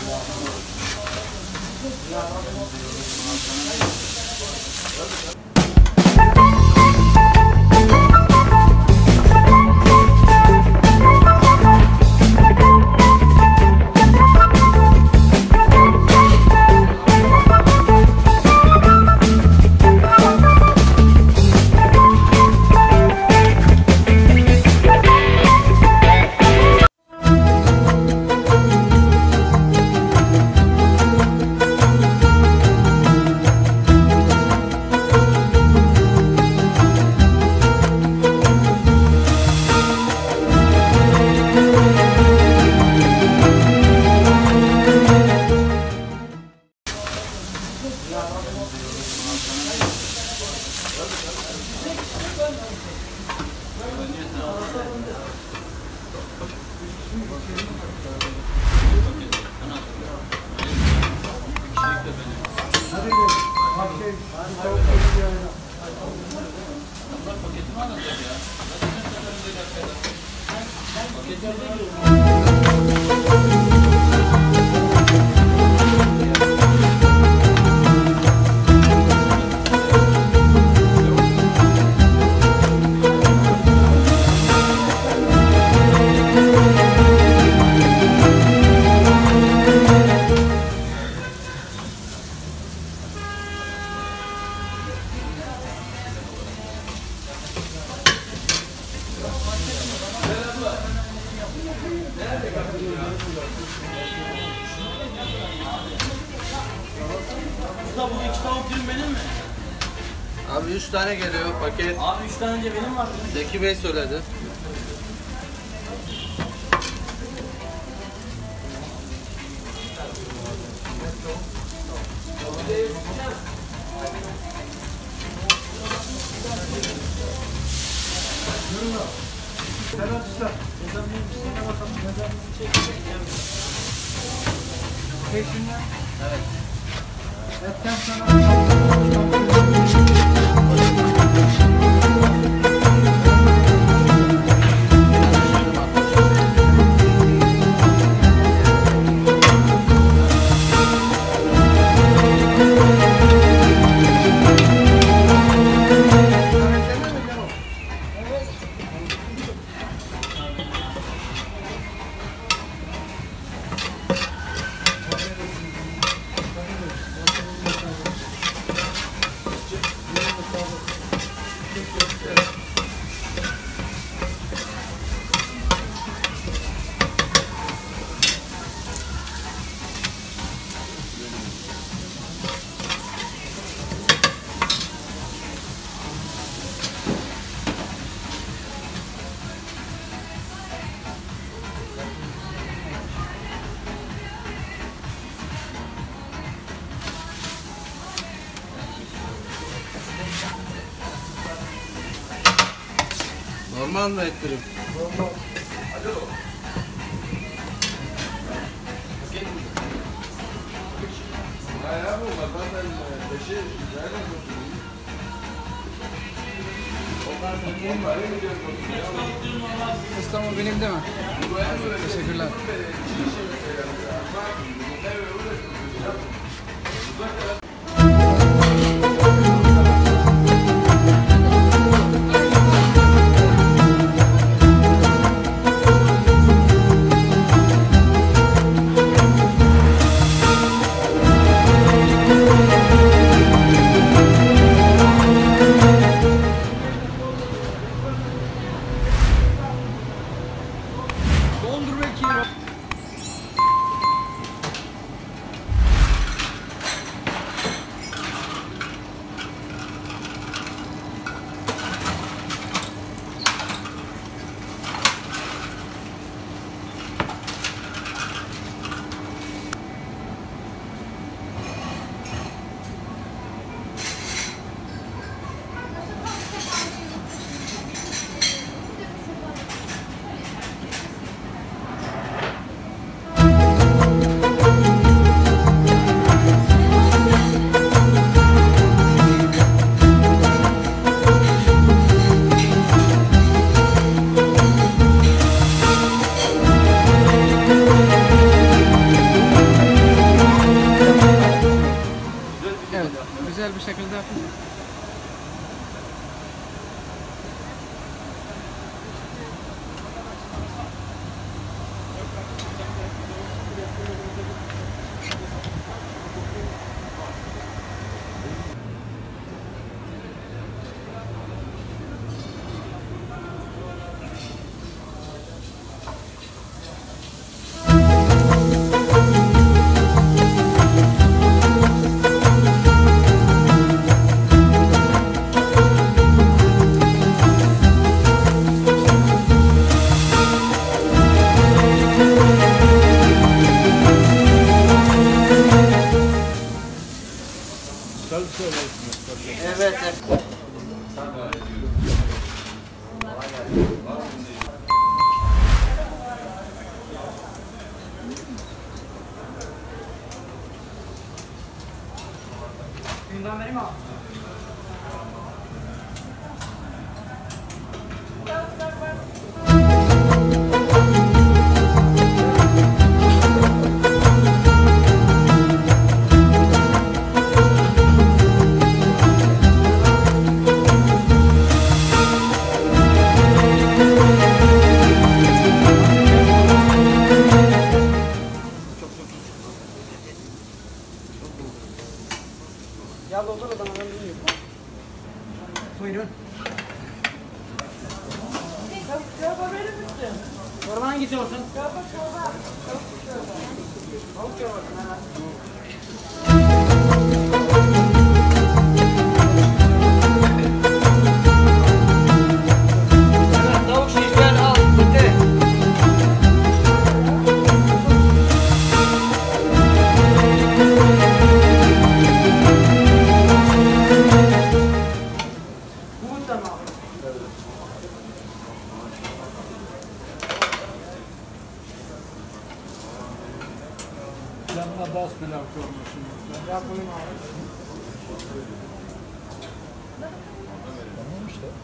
Usta bu 2 tavuk dürüm benim mi? Abi 3 tane geliyor paket. Abi 3 tane önce benim var. Zeki Bey söyledi. Evet. Etten sonra Normal mı ettirim? normal. Alo. Ya bu zaten peşi nereden kurtuluyor? İstanbul benim değil mi? Teşekkürler. Dondurma kilo. Şuradan vereyim mi abi? Ya doldur o zaman ben bilmiyorum. Buyurun. Çorba verir misin? Çorba hangisi olsun? Çorba. Tavuk çorbası hemen. Tavuk şişler al. Bitti. Bu da mı abi? Yanına bas pilav çorbası. Yapayım abi. Tamam işte.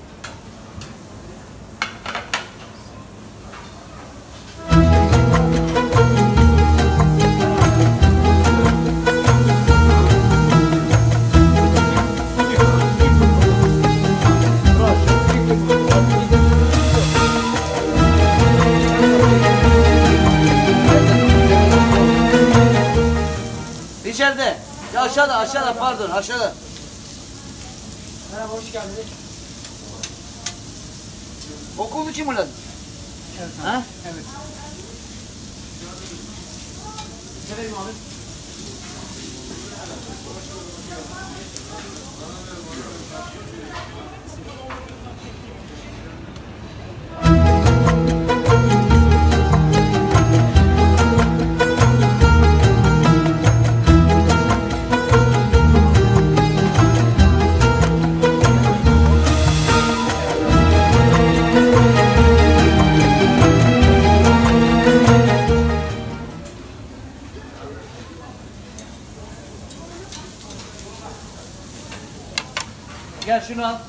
İçeride. Ya aşağıda pardon aşağıda. Merhaba hoş geldiniz. Okul için mi lan? Evet. Ha? Evet. Ne vereyim abi? Gel şunu al.